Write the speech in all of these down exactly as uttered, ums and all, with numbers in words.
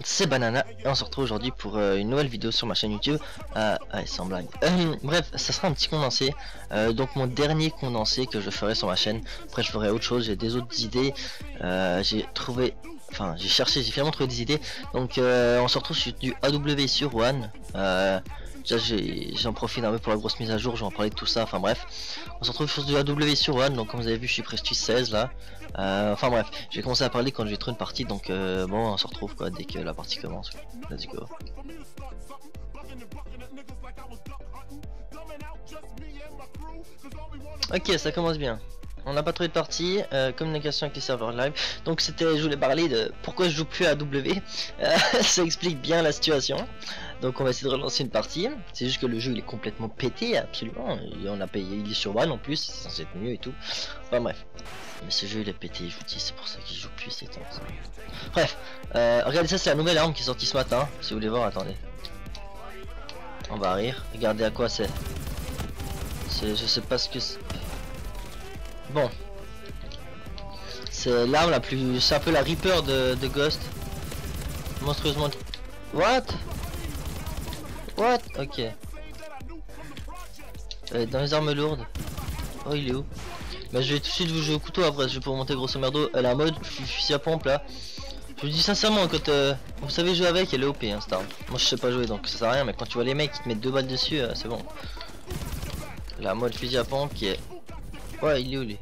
c'est Banana et on se retrouve aujourd'hui pour euh, une nouvelle vidéo sur ma chaîne YouTube. Euh, ouais, sans blague. Euh, bref, ça sera un petit condensé. Euh, donc mon dernier condensé que je ferai sur ma chaîne. Après je ferai autre chose, j'ai des autres idées. Euh, j'ai trouvé, enfin j'ai cherché, j'ai finalement trouvé des idées. Donc euh, on se retrouve sur du A W sur One. Euh, Déjà j'en profite un peu pour la grosse mise à jour, je vais en parler de tout ça, enfin bref. On se retrouve sur du A W sur One, donc comme vous avez vu je suis Prestige seize là. Euh, enfin bref, je vais commencer à parler quand j'ai trop une partie, donc euh, bon on se retrouve quoi dès que la partie commence. Let's go. Ok, ça commence bien. On n'a pas trouvé de partie, euh, communication avec les serveurs live. Donc c'était, je voulais parler de pourquoi je joue plus à W. Euh, ça explique bien la situation. Donc on va essayer de relancer une partie. C'est juste que le jeu il est complètement pété, absolument. Et on a payé, il est sur One en plus, c'est censé être mieux et tout. Enfin bref. Mais ce jeu il est pété, je vous dis, c'est pour ça qu'il joue plus ces temps. Bref, euh, regardez ça, c'est la nouvelle arme qui est sortie ce matin. Si vous voulez voir, attendez. On va rire. Regardez à quoi c'est. Je sais pas ce que c'est. Bon, c'est l'arme la plus, c'est un peu la Reaper de, de Ghost, monstrueusement. What? What? Ok. Euh, dans les armes lourdes. Oh il est où? Bah je vais tout de suite vous jouer au couteau après, je vais pour monter grosso merdo. Elle a un mode fusil à pompe là. Je vous dis sincèrement, quand euh, vous savez jouer avec, elle est O P hein, cette arme. Moi je sais pas jouer donc ça sert à rien, mais quand tu vois les mecs qui te mettent deux balles dessus, euh, c'est bon. La mode fusil à pompe qui est... Ouais, il est où lui?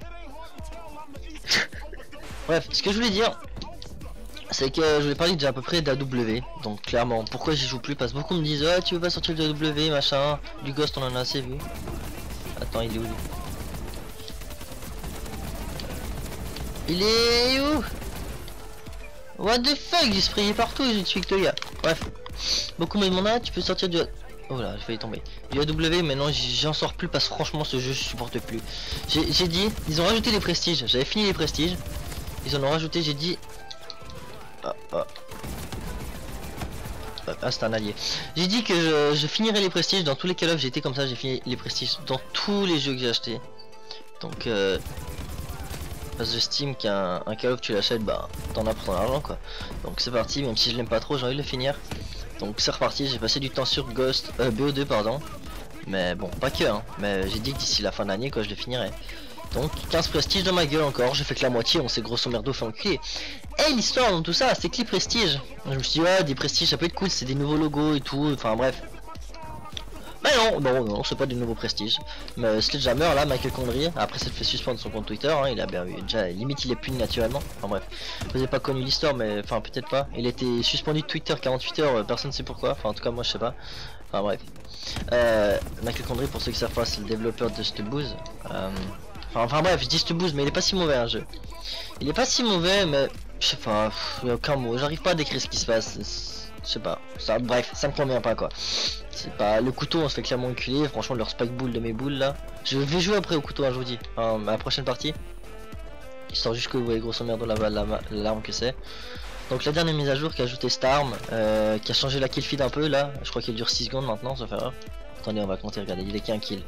Bref, ce que je voulais dire, c'est que je voulais parler déjà à peu près d'A W. Donc clairement, pourquoi j'y joue plus? Parce que beaucoup me disent, oh, tu veux pas sortir de A W, machin. Du Ghost, on en a assez vu. Attends, il est où lui? Il est où? What the fuck? J'ai sprayé partout et j'ai tué que le gars. Bref, beaucoup me demandent, ah, tu peux sortir du... Oh là, j'ai failli tomber. Du A W, mais non, j'en sors plus parce que franchement, ce jeu, je supporte plus. J'ai dit, ils ont rajouté les prestiges. J'avais fini les prestiges. Ils en ont rajouté, j'ai dit. Ah, ah. Ah c'est un allié. J'ai dit que je, je finirais les prestiges dans tous les Call of. J'ai été comme ça, j'ai fini les prestiges dans tous les jeux que j'ai acheté. Donc, euh, parce que j'estime qu'un un Call of tu l'achètes, bah t'en as pour ton argent quoi. Donc c'est parti, même si je l'aime pas trop, j'ai envie de le finir. Donc c'est reparti, j'ai passé du temps sur Ghost, euh, B O deux pardon. Mais bon, pas que hein, mais j'ai dit que d'ici la fin de l'année quoi je le finirai. Donc quinze prestiges dans ma gueule encore, j'ai fait que la moitié, on s'est grosso merdo fait enculer. Et l'histoire dans tout ça, c'est que les prestiges. Je me suis dit ouais des prestiges ça peut être cool, c'est des nouveaux logos et tout, enfin bref. Mais non, non, non, c'est pas des nouveaux prestiges. Mais Sledgehammer là, Michael Condry, après ça le fait suspendre son compte Twitter, hein, il a bien vu, déjà limite il est puni naturellement. Enfin bref, vous avez pas connu l'histoire, mais enfin peut-être pas. Il a été suspendu de Twitter quarante-huit heures, euh, personne ne sait pourquoi, enfin en tout cas moi je sais pas. Enfin bref. Euh, Michael Condry, pour ceux qui savent pas, c'est le développeur de Stubooze. Euh, enfin, enfin bref, je dis Stubooze, mais il est pas si mauvais un jeu. Il est pas si mauvais, mais je sais pas, il y a aucun mot, j'arrive pas à décrire ce qui se passe. Je sais pas, ça, bref, ça me convient pas quoi. C'est pas le couteau, on se fait clairement enculer. Franchement, leur spike bull de mes boules là. Je vais jouer après au couteau, hein, je vous dis. Enfin, ma prochaine partie. Histoire juste que vous voyez grosso merdo l'arme la, que c'est. Donc la dernière mise à jour qui a ajouté cette arme, euh, qui a changé la kill feed un peu là. Je crois qu'elle dure six secondes maintenant, ça fait rare. Attendez, on va compter, regardez, il est qu'un kill.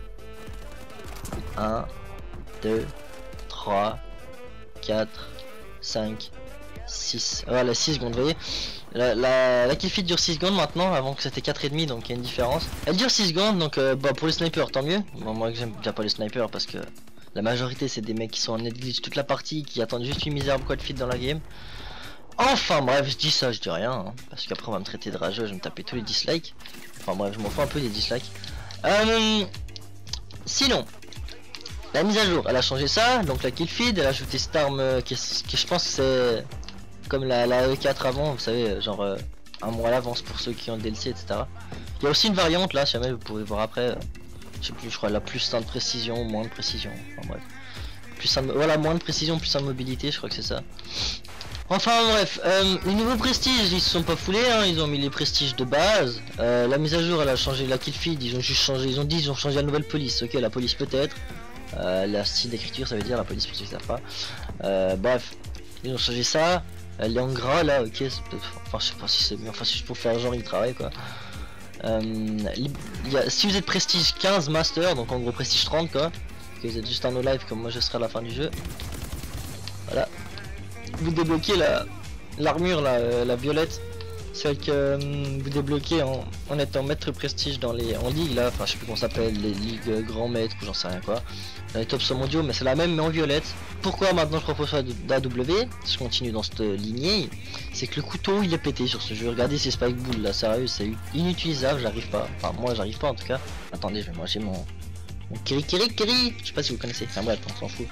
un, deux, trois, quatre, cinq, six. Voilà, six secondes, vous voyez. La, la, la kill feed dure six secondes maintenant, avant que c'était quatre et demi, donc il y a une différence. Elle dure six secondes, donc euh, bah, pour les snipers tant mieux. Bon, moi j'aime bien pas les snipers parce que la majorité c'est des mecs qui sont en net glitch toute la partie, qui attendent juste une misérable quad feed dans la game. Enfin bref, je dis ça, je dis rien, hein, parce qu'après on va me traiter de rageux, je vais me taper tous les dislikes. Enfin bref, je m'en fous un peu des dislikes. Euh, sinon, la mise à jour, elle a changé ça, donc la kill feed, elle a ajouté cette arme euh, qui, qui je pense c'est... Comme la, la E quatre avant, vous savez, genre euh, un mois à l'avance pour ceux qui ont le D L C, et cetera. Il y a aussi une variante là, si jamais vous pouvez voir après. Euh, je sais plus, je crois la plus un de précision, moins de précision. Enfin bref. Plus un, voilà, moins de précision, plus un de mobilité, je crois que c'est ça. Enfin bref, euh, les nouveaux prestiges, ils se sont pas foulés, hein, ils ont mis les prestiges de base. Euh, la mise à jour, elle a changé la kill feed, ils ont juste changé, ils ont dit, ils ont changé la nouvelle police. Ok, la police peut-être. Euh, la style d'écriture, ça veut dire la police pour ceux qui savent pas. Euh, bref, ils ont changé ça. Elle est en gras là, ok, enfin je sais pas si c'est mieux, enfin si je peux faire genre il travaille quoi. Euh, y a, si vous êtes prestige quinze master, donc en gros prestige trente quoi, que vous êtes juste en no live comme moi je serai à la fin du jeu. Voilà. Vous débloquez la l'armure la, la violette celle que euh, vous débloquez en, en étant maître prestige dans les en ligue là, enfin je sais plus comment ça s'appelle, les ligues euh, grand maître ou j'en sais rien quoi, dans les tops mondiaux, mais c'est la même mais en violette. Pourquoi maintenant je propose d'A W, je continue dans cette lignée, c'est que le couteau il est pété sur ce jeu. Regardez ces spike balls là, sérieux c'est inutilisable, j'arrive pas, enfin moi j'arrive pas en tout cas. Attendez, je vais manger mon, mon kiri kiri kiri, je sais pas si vous connaissez, enfin bref on s'en fout.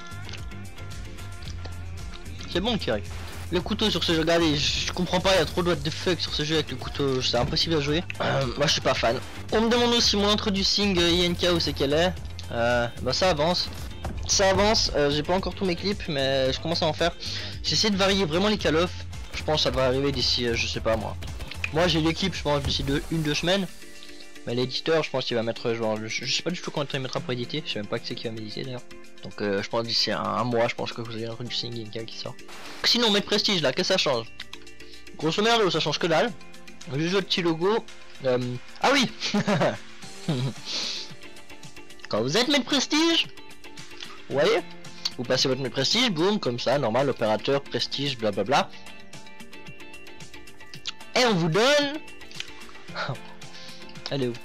C'est bon kiri. Le couteau sur ce jeu, regardez, je, je comprends pas, il y a trop de what the fuck sur ce jeu avec le couteau, c'est impossible à jouer. Euh, moi je suis pas fan. On me demande aussi mon introducing euh, I N K où c'est qu'elle est. Euh, bah ça avance. Ça avance, euh, j'ai pas encore tous mes clips mais je commence à en faire. J'essaie de varier vraiment les call off. Je pense que ça devrait arriver d'ici, euh, je sais pas moi. Moi j'ai les clips je pense d'ici deux, une deux semaines. Mais l'éditeur je pense qu'il va mettre genre, je, je sais pas du tout quand il mettra pour éditer, je sais même pas que c'est qui va m'éditer d'ailleurs. Donc euh, je pense d'ici un, un mois je pense que vous avez l'introducing I N K qui sort. Sinon mes prestiges là, qu'est-ce que ça change? Grosso merdo ça change que dalle. Juste le petit logo. Euh... Ah oui. Quand vous êtes maître prestige, vous voyez, vous passez votre maître prestige, boum, comme ça, normal, opérateur, prestige, blablabla. Et on vous donne... Elle est où?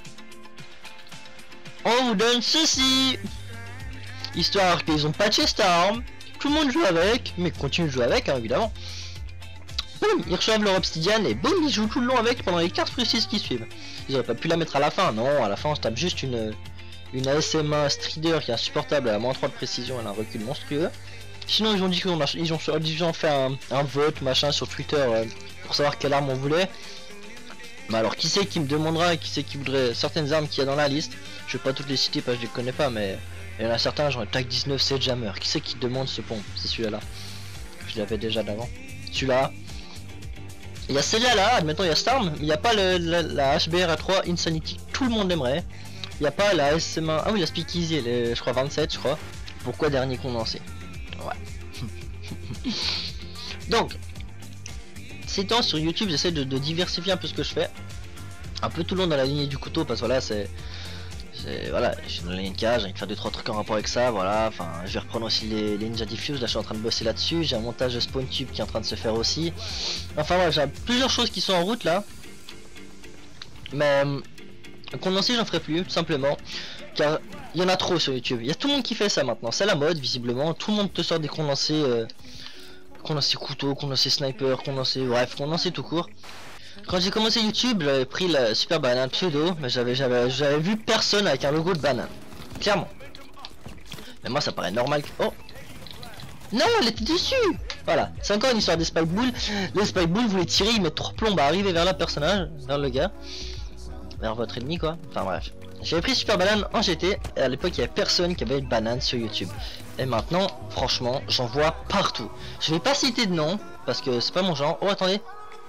On vous donne ceci, histoire qu'ils ont patché Storm, tout le monde joue avec, mais continue de jouer avec, hein, évidemment. Boum, ils reçoivent leur obsidienne et boum, ils jouent tout le long avec pendant les quinze prestiges qui suivent. Ils auraient pas pu la mettre à la fin, non, à la fin on se tape juste une... Une A S M A Strider qui est insupportable, elle a moins trois de précision, elle a un recul monstrueux. Sinon ils ont dit qu'on a, ils ont, ils ont fait un, un vote machin sur Twitter euh, pour savoir quelle arme on voulait. Bah alors qui c'est qui me demandera et qui c'est qui voudrait certaines armes qu'il y a dans la liste. Je vais pas toutes les citer parce que je les connais pas, mais il y en a certains genre Tag dix-neuf c'est Jammer. Qui c'est qui demande ce pont? C'est celui-là là. Je l'avais déjà d'avant. Celui-là. Il y a celle-là là, admettons il y a cette arme, mais il n'y a pas le, la, la H B R A trois Insanity, tout le monde l'aimerait. Il n'y a pas la S M un, ah oui la Speakeasy, elle est je crois vingt-sept je crois. Pourquoi dernier condensé? Ouais. Donc, ces temps sur YouTube j'essaie de, de diversifier un peu ce que je fais. Un peu tout le long dans la lignée du couteau parce que voilà c'est... Voilà, je suis dans la N K, j'ai envie de faire deux trois trucs en rapport avec ça, voilà, enfin je vais reprendre aussi les, les Ninja Diffuse, là je suis en train de bosser là-dessus, j'ai un montage de Spawn Tube qui est en train de se faire aussi. Enfin voilà, j'ai plusieurs choses qui sont en route là. Mais... Condensé j'en ferai plus, tout simplement, car il y en a trop sur YouTube. Il y a tout le monde qui fait ça maintenant, c'est la mode visiblement. Tout le monde te sort des condensés, euh, condensés couteau, condensés sniper, condensés, bref, condensés tout court. Quand j'ai commencé YouTube, j'avais pris la Super Banane pseudo, mais j'avais j'avais j'avais vu personne avec un logo de banane, clairement. Mais moi ça paraît normal. Que... Oh non, elle était dessus. Voilà, c'est encore une histoire des Spike Bull. Les Spike Bull, vous les tirez, ils mettent trois plombes à arriver vers la personnage, vers le gars. Vers votre ennemi quoi, enfin bref. J'avais pris Super Banane en G T et à l'époque il y avait personne qui avait une banane sur YouTube. Et maintenant franchement j'en vois partout. Je vais pas citer de nom parce que c'est pas mon genre. Oh attendez.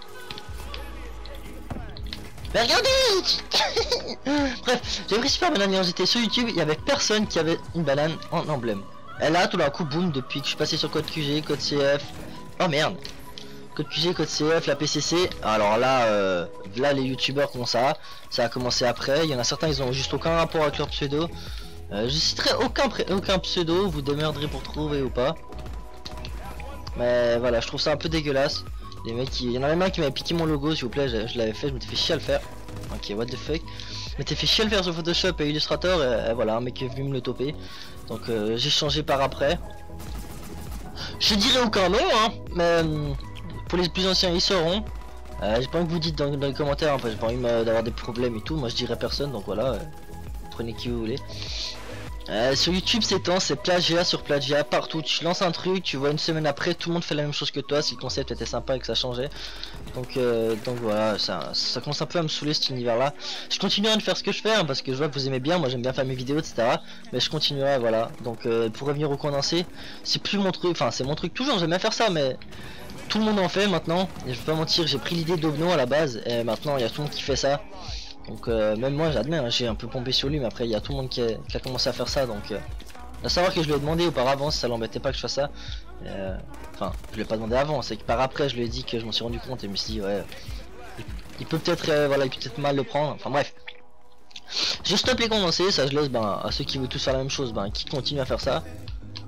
Mais regardez. Bref, j'avais pris Super Banane en G T sur YouTube, il y avait personne qui avait une banane en emblème. Et là tout d'un coup boum, depuis que je suis passé sur code Q G, code C F. Oh merde. Code Q G, code C F, la P C C, alors là, euh, là les youtubeurs comme ça, ça a commencé après, il y en a certains ils ont juste aucun rapport avec leur pseudo, euh, je citerai aucun, aucun pseudo, vous démerderez pour trouver ou pas, mais voilà, je trouve ça un peu dégueulasse, les mecs, il y en a même un qui m'avait piqué mon logo s'il vous plaît, je, je l'avais fait, je m'étais fait chier à le faire, ok what the fuck, je m'étais fait chier à le faire sur Photoshop et Illustrator, et, et voilà, un mec est venu me le toper, donc euh, j'ai changé par après, je dirais aucun nom hein, mais... Pour les plus anciens ils sauront. euh, J'ai pas envie que vous dites dans, dans les commentaires hein, parce que j'ai pas envie d'avoir des problèmes et tout. Moi je dirais personne donc voilà, euh, prenez qui vous voulez. euh, Sur YouTube ces temps c'est plagiat sur plagiat partout. Tu lances un truc, tu vois une semaine après tout le monde fait la même chose que toi si le concept était sympa et que ça changeait. Donc, euh, donc voilà, ça, ça commence un peu à me saouler cet univers là. Je continuerai de faire ce que je fais hein, parce que je vois que vous aimez bien. Moi j'aime bien faire mes vidéos etc. Mais je continuerai voilà. Donc euh, pour revenir au condensé, c'est plus mon truc, enfin c'est mon truc toujours, j'aime bien faire ça mais... Tout le monde en fait maintenant, et je vais pas mentir, j'ai pris l'idée d'Ovno à la base, et maintenant il y a tout le monde qui fait ça. Donc euh, même moi j'admets, hein, j'ai un peu pompé sur lui, mais après il y a tout le monde qui a, qui a commencé à faire ça, donc... Euh, à savoir que je lui ai demandé auparavant si ça l'embêtait pas que je fasse ça. Euh, enfin, je lui ai pas demandé avant, c'est que par après je lui ai dit que je m'en suis rendu compte et je me suis dit ouais... Il, il peut peut-être euh, voilà, il peut peut-être mal le prendre, enfin bref. Je stoppe les condensés, ça je laisse ben, à ceux qui veulent tous faire la même chose, ben, qui continuent à faire ça.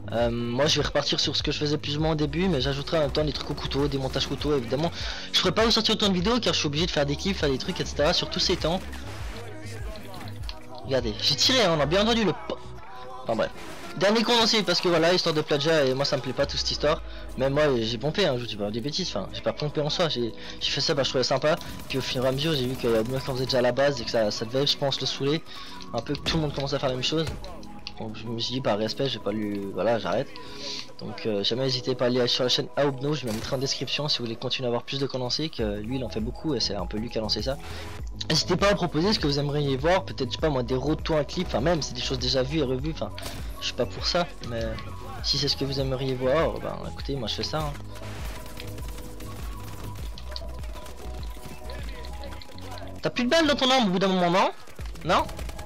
Euh, moi je vais repartir sur ce que je faisais plus ou moins au début, mais j'ajouterai en même temps des trucs au couteau, des montages couteau évidemment. Je ferai pas vous sortir autant de vidéos car je suis obligé de faire des clips, faire des trucs, et cetera. Sur tous ces temps. Regardez, j'ai tiré, hein, on a bien entendu le pop. Enfin bref. Dernier condensé parce que voilà, histoire de plagiat, et moi ça me plaît pas toute cette histoire. Mais moi j'ai pompé, hein, je vous dis pas des bêtises, enfin j'ai pas pompé en soi, j'ai fait ça, bah je trouvais sympa. Puis au fur et à mesure j'ai vu qu'il y a des mecs qui en faisaient déjà à la base et que ça, ça devait je pense le saouler. Un peu que tout le monde commence à faire la même chose. Donc je me suis dit par respect j'ai pas lu, voilà j'arrête. Donc euh, jamais n'hésitez pas à aller sur la chaîne Aobno, je vais mettre en description si vous voulez continuer à avoir plus de condensés, que lui il en fait beaucoup et c'est un peu lui qui a lancé ça. N'hésitez pas à proposer ce que vous aimeriez voir, peut-être je sais pas moi des retours un clip, enfin même c'est des choses déjà vues et revues, enfin je suis pas pour ça, mais si c'est ce que vous aimeriez voir, ben écoutez moi je fais ça. Hein. T'as plus de balles dans ton arme au bout d'un moment non? Non?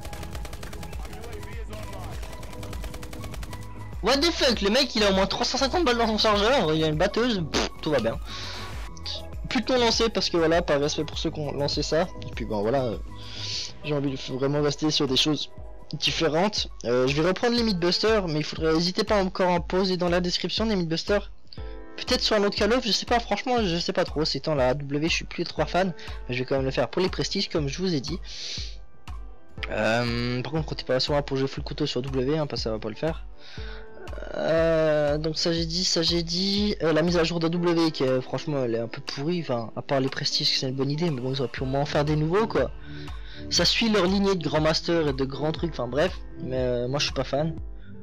What the fuck, le mec il a au moins trois cent cinquante balles dans son chargeur, il y a une batteuse, pff, tout va bien. Plus de ton lancer parce que voilà, par respect pour ceux qui ont lancé ça, et puis bon voilà, euh, j'ai envie de vraiment rester sur des choses différentes. Euh, je vais reprendre les Mythbusters, mais il faudrait, n'hésitez pas encore à poser dans la description des Mythbusters. Peut-être sur un autre Call of, je sais pas, franchement je sais pas trop, c'est temps la A W, je suis plus trop fan, mais je vais quand même le faire pour les prestiges comme je vous ai dit. Euh, par contre comptez pas sur moi pour jouer full couteau sur W, hein, parce que ça va pas le faire. Euh, donc ça j'ai dit, ça j'ai dit euh, la mise à jour d'A W qui est, franchement elle est un peu pourrie, enfin à part les prestiges c'est une bonne idée, mais bon ils auraient pu au moins en faire des nouveaux quoi. Ça suit leur lignée de grands masters et de grands trucs, enfin bref, mais euh, moi je suis pas fan.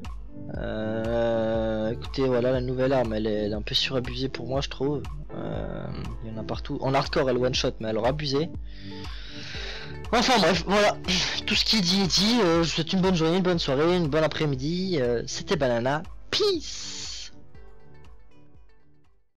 Euh, écoutez voilà la nouvelle arme elle est, elle est un peu surabusée pour moi je trouve. Euh, il y en a partout, en hardcore elle one shot mais elle aura abusé. Enfin bref, voilà, tout ce qui est dit est dit, euh, je vous souhaite une bonne journée, une bonne soirée, une bonne après-midi, euh, c'était Banana, peace.